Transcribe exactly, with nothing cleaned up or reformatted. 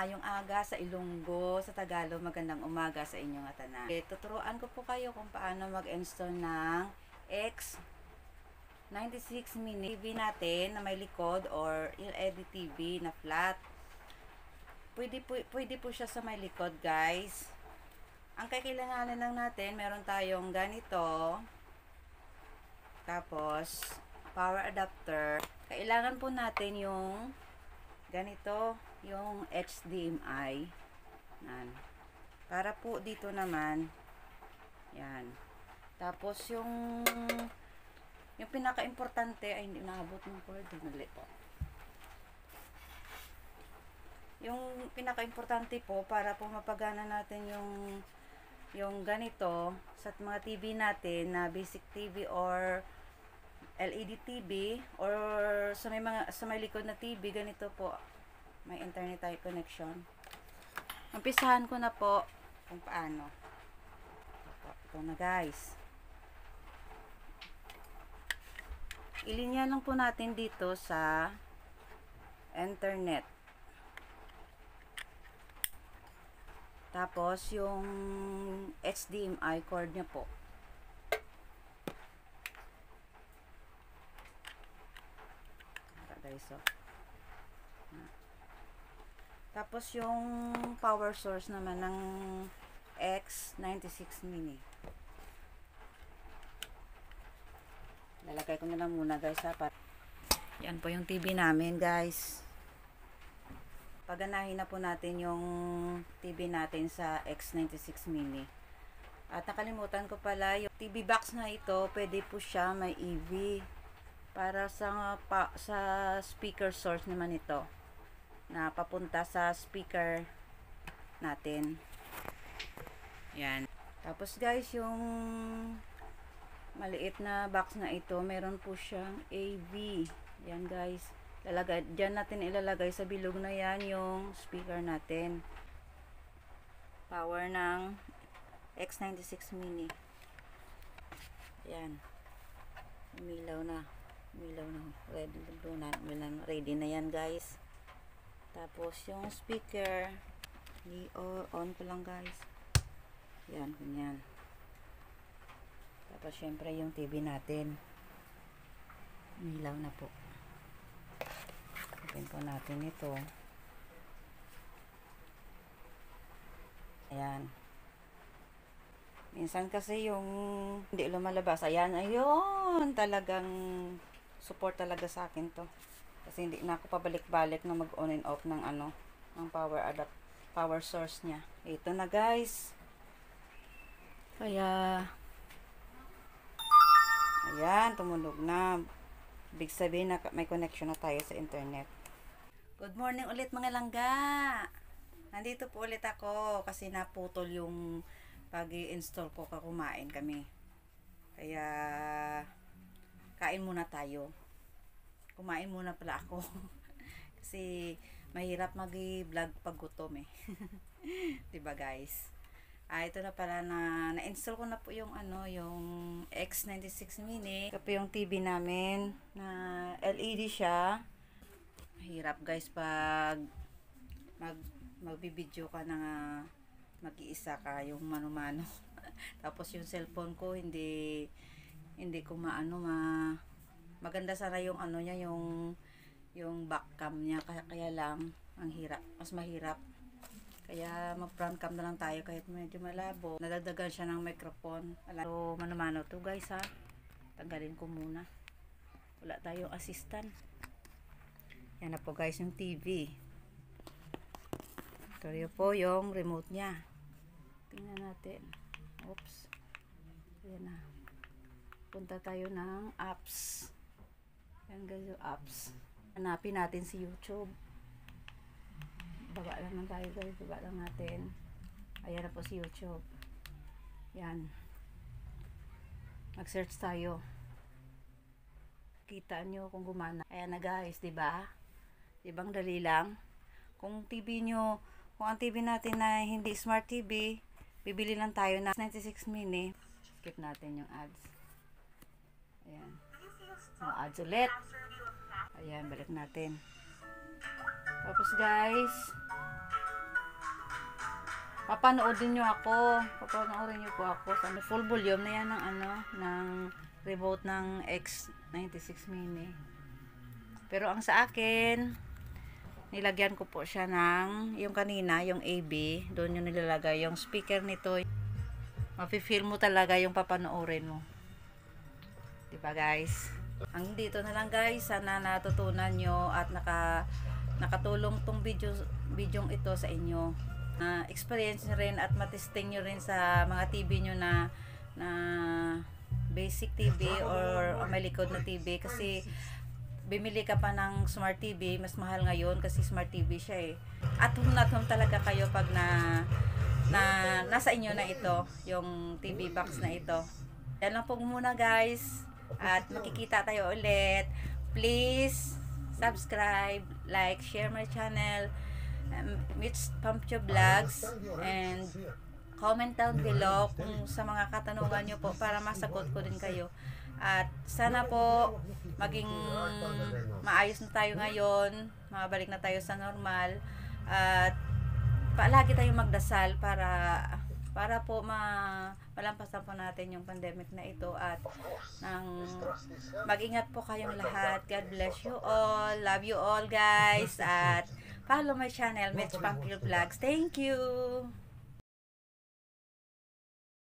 maayong aga sa Ilonggo, sa Tagalog, magandang umaga sa inyong tanan. Eh, tuturuan ko po kayo kung paano mag-install ng X ninety-six mini T V natin na may likod or L E D T V na flat. Pwede po, pwede po siya sa may likod, guys. Ang kakailanganin lang natin, meron tayong ganito. Tapos, power adapter. Kailangan po natin yung ganito, yung H D M I. Yan. Para po dito naman, yan. Tapos yung yung pinaka-importante ay hindi naabot ng cord. Dali po. Yung pinaka-importante po para po mapagana natin yung yung ganito sa mga T V natin na basic T V or L E D T V or sa may mga sa may likod na T V, ganito po may internet tayo connection. Umpisahan ko na po kung paano. Ito, ito na, guys. Ilinya lang po natin dito sa internet. Tapos yung H D M I cord niya po. Guys, so. Tapos yung power source naman ng X ninety-six mini. Lalagay ko na lang muna, guys, ha. Yan po yung T V namin, guys. Paganahin na po natin yung T V natin sa X ninety-six mini. At nakalimutan ko pala, yung T V box na ito, pwede po siya may E V. Para sa pa, sa speaker source naman ito na papunta sa speaker natin. Yan. Tapos, guys, yung maliit na box na ito, meron po siyang A V. Yan, guys. Lalagay, dyan natin ilalagay sa bilog na yan yung speaker natin. Power ng X ninety-six mini. Yan. Umilaw na. Umilaw na. Ready na, ready na yan, guys. Tapos yung speaker, i-on ko lang, guys. Yan, ganyan. Tapos syempre yung T V natin. Umilaw na po. Open po natin ito. Ayan. Minsan kasi yung hindi lumalabas. Ayan, ayun. Talagang support talaga sa akin to. Kasi hindi na ako pabalik-balik na mag-on and off ng ano, ng power adapt, power source niya. Ito na, guys. Kaya ayan, tumunog na. Big sabihin na may connection na tayo sa internet. Good morning ulit, mga langga. Nandito po ulit ako kasi naputol yung pag-i-install ko, kakumain kami. Kaya kain muna tayo. Kumain muna pala ako. Kasi mahirap mag-vlog pag gutom eh. Diba, guys? Ah, ito na pala na na-install ko na po yung ano, yung X ninety-six mini. Ito po yung T V namin na L E D siya. Mahirap, guys, pag mag magbibideo ka na mag-iisa ka, yung mano-mano. Tapos yung cellphone ko hindi hindi ko maano ma maganda sana yung ano niya, yung yung back cam niya, kaya kaya lang ang hirap, mas mahirap. Kaya mag front cam na lang tayo kahit medyo malabo. Nadagdagan siya ng microphone. So mano-mano to, guys, ha. Tanggalin ko muna. Wala tayong assistant. Yan na po, guys, yung T V. Ito po yung remote niya. Tingnan natin. Oops. Ayan na. Punta tayo ng apps. Yan, guys, yung apps. Hanapin natin si YouTube. Baba lang tayo, guys. Baba lang natin. Ayan na po si YouTube. Yan. Mag-search tayo. Kita nyo kung gumana. Ayan na, guys. Diba? Dibang dali lang. Kung T V nyo, kung ang T V natin na hindi smart T V, bibili lang tayo na ninety-six mini. Skip natin yung ads. Ayan. Yung ads ulit. Ayan, balik natin. Tapos, guys, papanoodin nyo ako. Papanoorin nyo po ako. Sa full volume na yan ng ano, ng remote ng X ninety-six mini. Pero ang sa akin, nilagyan ko po siya ng, yung kanina, yung A B, doon yung nilalagay. Yung speaker nito, mafe-feel mo talaga yung papanoorin mo. Diba guys? Ang dito na lang guys, sana natutunan nyo at naka, nakatulong tong video, video ito sa inyo. Na uh, experience nyo rin at matesting nyo rin sa mga T V nyo na, na basic T V or, or may likod na T V. Kasi bimili ka pa ng smart T V, mas mahal ngayon kasi smart T V siya eh. At home na home talaga kayo pag na, na nasa inyo na ito, yung T V box na ito. Yan lang po muna guys. At makikita tayo ulit. Please subscribe, like, share my channel, um, Mitch Pampcho Vlogs, and comment down below kung sa mga katanungan nyo po para masagot ko din kayo. At sana po maging maayos na tayo ngayon, mabalik na tayo sa normal, at palagi tayong magdasal para para po ma malampasan po natin yung pandemic na ito at nang mag-ingat po kayong lahat. God bless you all. Love you all guys, at follow my channel Mitch Pampcho Vlogs. Thank you.